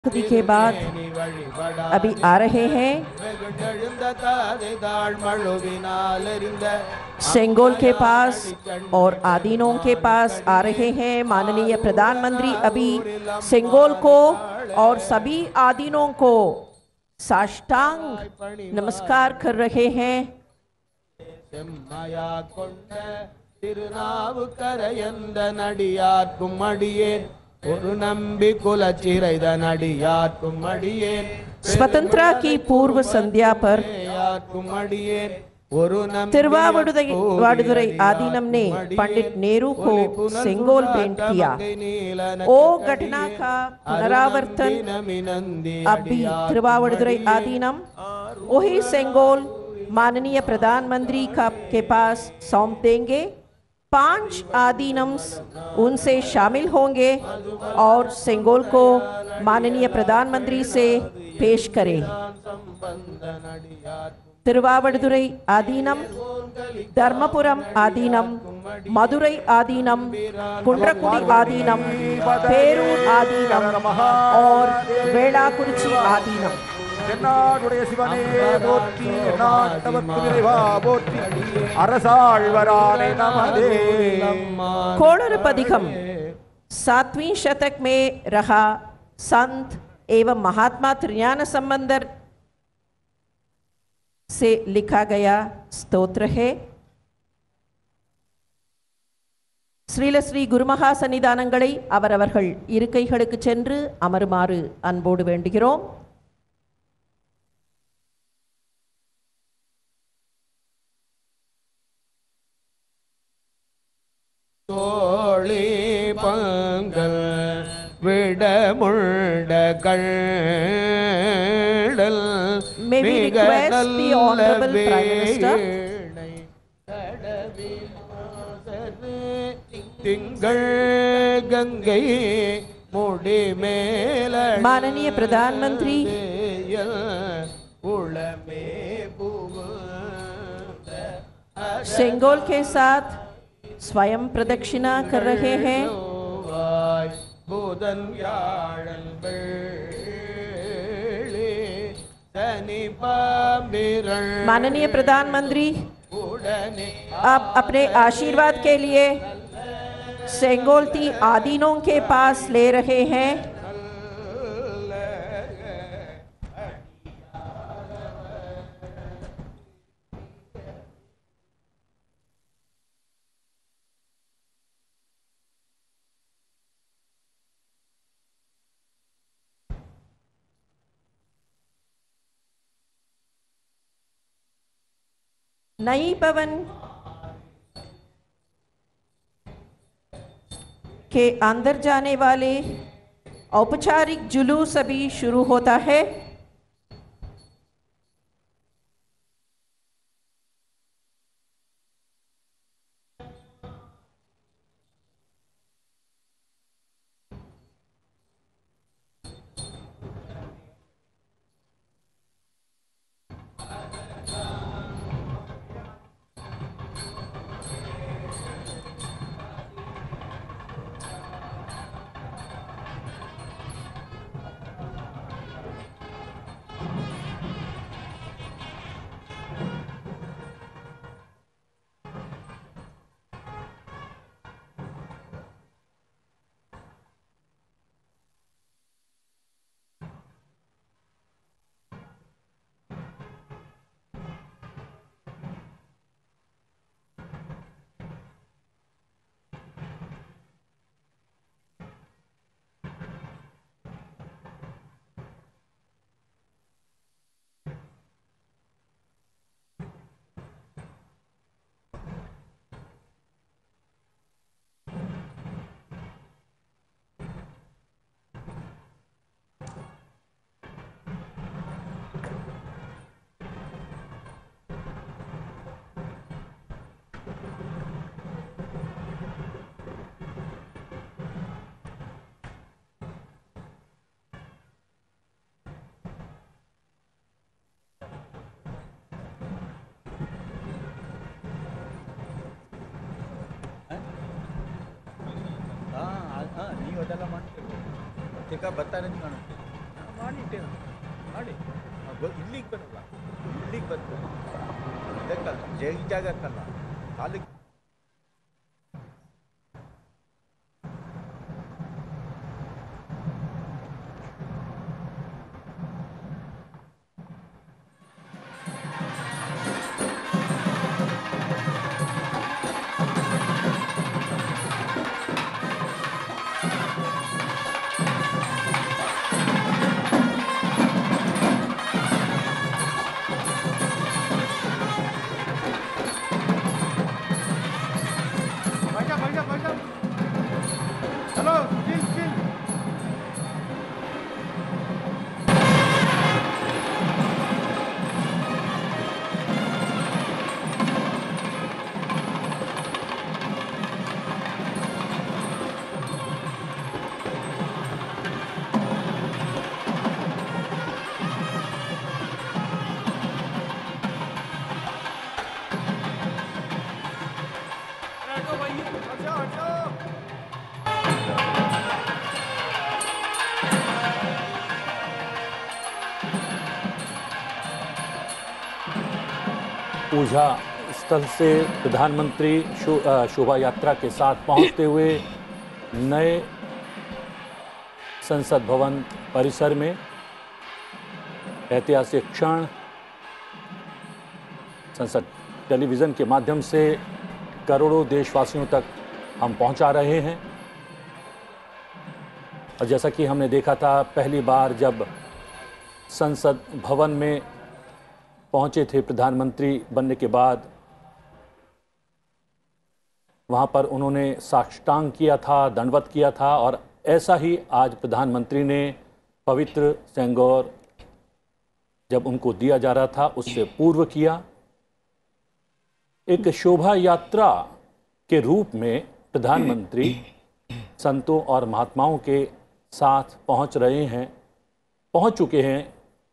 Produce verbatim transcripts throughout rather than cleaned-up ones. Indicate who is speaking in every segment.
Speaker 1: के बाद अभी आ रहे हैं सेंगोल के पास और आदीनों के पास आ रहे हैं माननीय प्रधानमंत्री अभी सेंगोल को और सभी आदीनों को साष्टांग नमस्कार कर रहे हैं। स्वतंत्रता की पूर्व संध्या पर तिरुवावडुरै आदीनम ने पंडित नेहरू को सेंगोल भेंट किया। ओ घटना का पुनरावर्तन अभी तिरुवावडुरै आदीनम वही सेंगोल माननीय प्रधानमंत्री का के पास सौंप देंगे। पांच आदीनम्स उनसे शामिल होंगे और सेंगोल को माननीय प्रधानमंत्री से पेश करें। तिरुवावडुरै आदीनम, धर्मपुरम आदीनम, मदुरै आदीनम, कुंड्रकुडी आदीनम, पेरूर आदीनम और वेलाकुरिची आदीनम।
Speaker 2: தென்னாடுடைய சிவனே போற்றி, நாட்டவர்க்கு இறைவா போற்றி, அரசாழ்வரானே நமதே।
Speaker 1: कोणरपदिकम सातवीं शतक में रहा संत एवं महात्मा त्रिज्ञान संबंधर से लिखा गया स्तोत्र है। ஸ்ரீல ஸ்ரீ குருமகா சன்னிதானங்களை அவரவர்கள் இருக்கைகளுக்கு சென்று அமருமாறு அன்போடு வேண்டுகிறோம்।
Speaker 3: தோழி Panghal விடமுண்ட கள்ளல்
Speaker 1: May we request the Honorable Prime Minister
Speaker 3: திங்கள் கங்கை முடி மேல
Speaker 1: माननीय प्रधानमंत्री
Speaker 3: उलमे
Speaker 1: सेंगोल के साथ स्वयं प्रदक्षिणा कर रहे हैं। माननीय प्रधानमंत्री अब अपने आशीर्वाद के लिए सेंगोलती आदीनों के पास ले रहे हैं। नई भवन के अंदर जाने वाले औपचारिक जुलूस अभी शुरू होता है।
Speaker 2: हाँ हाँ नहीं होता का मान का बता नहीं कानून ಕೊಟ್ಟೆ ಮಾಡಿ ಇಲ್ಲಿಗೆ ಬರಲ್ಲ, ಇಲ್ಲಿಗೆ ಬಂತು ಇದಕ್ಕಲ್ಲ, ಜೈ ಜಾಗಕ್ಕಲ್ಲ, ಕಾಲಿಗೆ
Speaker 4: पूजा स्थल से प्रधानमंत्री शो, शोभा यात्रा के साथ पहुंचते हुए नए संसद भवन परिसर में ऐतिहासिक क्षण संसद टेलीविज़न के माध्यम से करोड़ों देशवासियों तक हम पहुंचा रहे हैं। और जैसा कि हमने देखा था, पहली बार जब संसद भवन में पहुंचे थे प्रधानमंत्री बनने के बाद, वहां पर उन्होंने साष्टांग किया था, दंडवत किया था। और ऐसा ही आज प्रधानमंत्री ने पवित्र सेंगोर जब उनको दिया जा रहा था उससे पूर्व किया। एक शोभा यात्रा के रूप में प्रधानमंत्री संतों और महात्माओं के साथ पहुंच रहे हैं, पहुंच चुके हैं।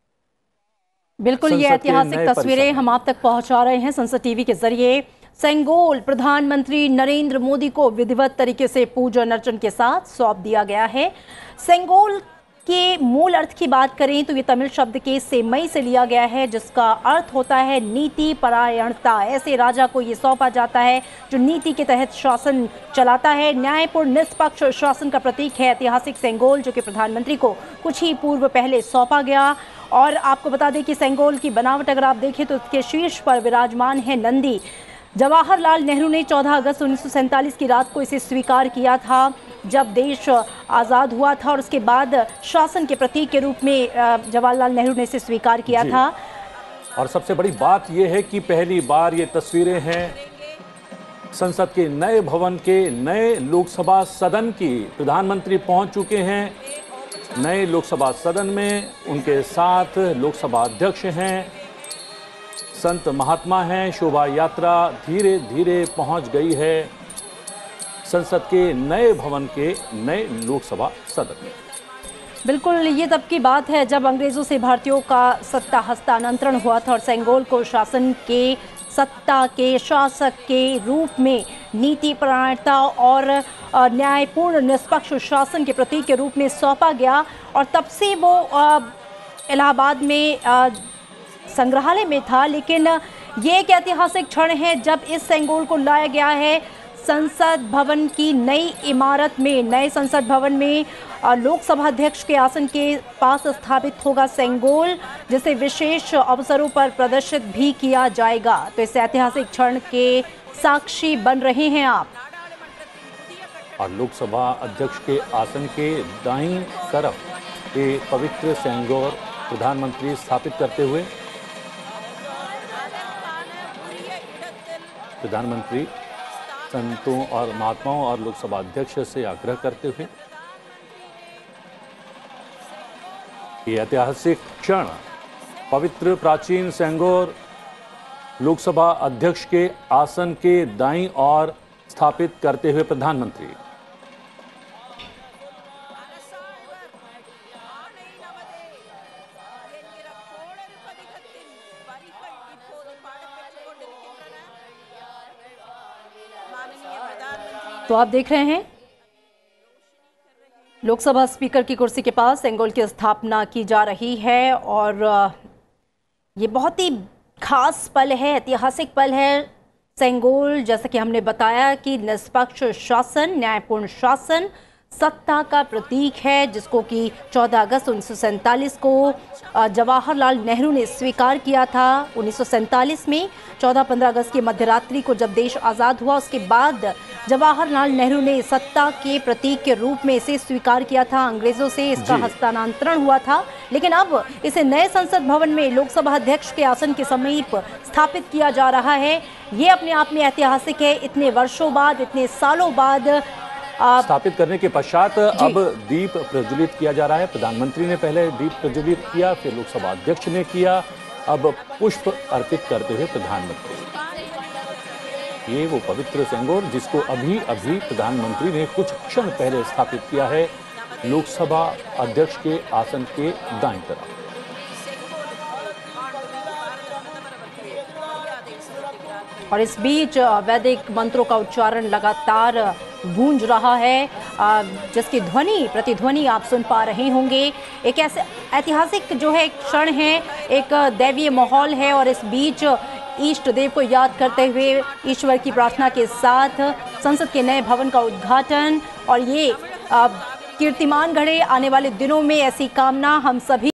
Speaker 5: बिल्कुल, ये ऐतिहासिक तस्वीरें हम आप तक पहुंचा रहे हैं संसद टीवी के जरिए। सेंगोल प्रधानमंत्री नरेंद्र मोदी को विधिवत तरीके से पूजन अर्चन के साथ सौंप दिया गया है। सेंगोल के मूल अर्थ की बात करें तो ये तमिल शब्द के सेमई से लिया गया है, जिसका अर्थ होता है नीति परायणता। ऐसे राजा को ये सौंपा जाता है जो नीति के तहत शासन चलाता है। न्यायपूर्ण निष्पक्ष शासन का प्रतीक है ऐतिहासिक सेंगोल, जो कि प्रधानमंत्री को कुछ ही पूर्व पहले सौंपा गया। और आपको बता दें कि सेंगोल की बनावट अगर आप देखें तो इसके शीर्ष पर विराजमान है नंदी। जवाहरलाल नेहरू ने चौदह अगस्त उन्नीस सौ सैंतालीस की रात को इसे स्वीकार किया था, जब देश आज़ाद हुआ था। और उसके बाद शासन के प्रतीक के रूप में जवाहरलाल नेहरू ने इसे स्वीकार किया था।
Speaker 4: और सबसे बड़ी बात यह है कि पहली बार ये तस्वीरें हैं संसद के नए भवन के नए लोकसभा सदन की। प्रधानमंत्री पहुंच चुके हैं नए लोकसभा सदन में, उनके साथ लोकसभा अध्यक्ष हैं, संत महात्मा हैं। शोभा यात्रा धीरे धीरे पहुंच गई है संसद के नए भवन के नए लोकसभा सदन में।
Speaker 5: बिल्कुल, ये तब की बात है जब अंग्रेजों से भारतीयों का सत्ता हस्तांतरण हुआ था और सेंगोल को शासन के सत्ता के शासक के रूप में नीति परायणता और न्यायपूर्ण निष्पक्ष शासन के प्रतीक के रूप में सौंपा गया। और तब से वो इलाहाबाद में संग्रहालय में था। लेकिन ये एक ऐतिहासिक क्षण है जब इस सेंगोल को लाया गया है संसद भवन की नई इमारत में। नए संसद भवन में लोकसभा अध्यक्ष के आसन के पास स्थापित होगा सेंगोल, जिसे विशेष अवसरों पर प्रदर्शित भी किया जाएगा। तो इस ऐतिहासिक क्षण के साक्षी बन रहे हैं आप।
Speaker 4: और लोकसभा अध्यक्ष के आसन के दाईं तरफ ये पवित्र सेंगोर प्रधानमंत्री स्थापित करते हुए प्रधानमंत्री संतों और महात्माओं और लोकसभा अध्यक्ष से आग्रह करते हुए ये ऐतिहासिक क्षण पवित्र प्राचीन सेंगोर लोकसभा अध्यक्ष के आसन के दाईं ओर स्थापित करते हुए प्रधानमंत्री।
Speaker 5: तो आप देख रहे हैं लोकसभा स्पीकर की कुर्सी के पास सेंगोल की स्थापना की जा रही है और ये बहुत ही खास पल है, ऐतिहासिक पल है। सेंगोल, जैसा कि हमने बताया कि निष्पक्ष शासन, न्यायपूर्ण शासन, सत्ता का प्रतीक है, जिसको कि चौदह अगस्त उन्नीस सौ सैंतालीस को जवाहरलाल नेहरू ने स्वीकार किया था। उन्नीस सौ सैंतालीस में चौदह पंद्रह अगस्त की मध्यरात्रि को जब देश आज़ाद हुआ, उसके बाद जवाहरलाल नेहरू ने सत्ता के प्रतीक के रूप में इसे स्वीकार किया था। अंग्रेजों से इसका हस्तांतरण हुआ था, लेकिन अब इसे नए संसद भवन में लोकसभा अध्यक्ष के आसन के समीप स्थापित किया जा रहा है। ये अपने आप में ऐतिहासिक है। इतने वर्षों बाद, इतने सालों बाद
Speaker 4: स्थापित करने के पश्चात अब दीप प्रज्वलित किया जा रहा है। प्रधानमंत्री ने पहले दीप प्रज्वलित किया, फिर लोकसभा अध्यक्ष ने किया, अब पुष्प अर्पित करते हुए प्रधानमंत्री। ये वो पवित्र सेंगोल जिसको अभी अभी प्रधानमंत्री ने कुछ क्षण पहले स्थापित किया है लोकसभा अध्यक्ष के आसन के दाईं तरफ।
Speaker 5: और इस बीच वैदिक मंत्रों का उच्चारण लगातार गूंज रहा है, जिसकी ध्वनि प्रतिध्वनि आप सुन पा रहे होंगे। एक ऐसे ऐतिहासिक जो है क्षण है, एक दैवीय माहौल है और इस बीच इष्ट देव को याद करते हुए ईश्वर की प्रार्थना के साथ संसद के नए भवन का उद्घाटन। और ये कीर्तिमान गढ़े आने वाले दिनों में, ऐसी कामना हम सभी